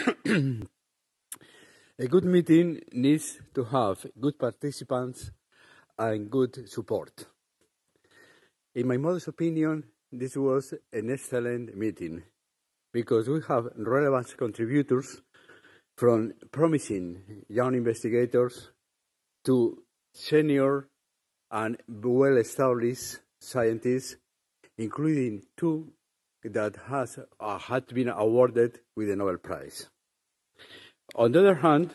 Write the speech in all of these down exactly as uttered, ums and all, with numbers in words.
A good meeting needs to have good participants and good support. In my modest opinion, this was an excellent meeting because we have relevant contributors from promising young investigators to senior and well-established scientists, including two that has, uh, had been awarded with the Nobel Prize. On the other hand,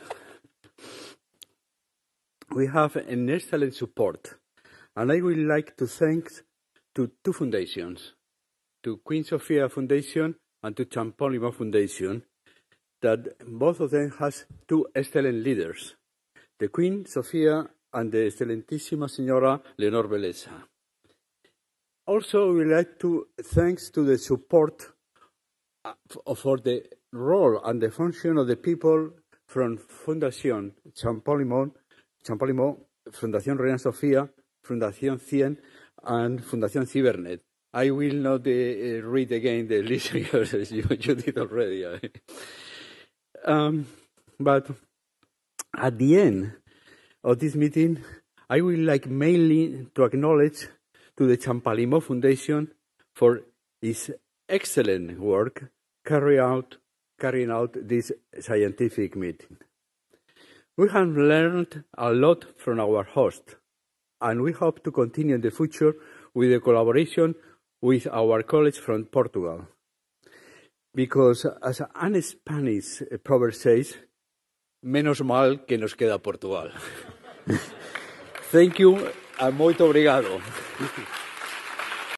we have an excellent support, and I would like to thank to two foundations, to Queen Sofia Foundation and to Champollion Foundation, that both of them has two excellent leaders, the Queen Sofia and the Excelentísima Señora Leonor Beleza. Also, we would like to thank to the support for the role and the function of the people from Fundación Champollion, Champollion, Fundación Reina Sofía, Fundación Cien, and Fundación Cibernet. I will not uh, read again the list because you, you did already. um, but at the end of this meeting, I would like mainly to acknowledge to the Champollion Foundation for its excellent work carry out, carrying out this scientific meeting. We have learned a lot from our host, and we hope to continue in the future with the collaboration with our colleagues from Portugal. Because, as an Spanish proverb says, menos mal que nos queda Portugal. Thank you, and muito obrigado.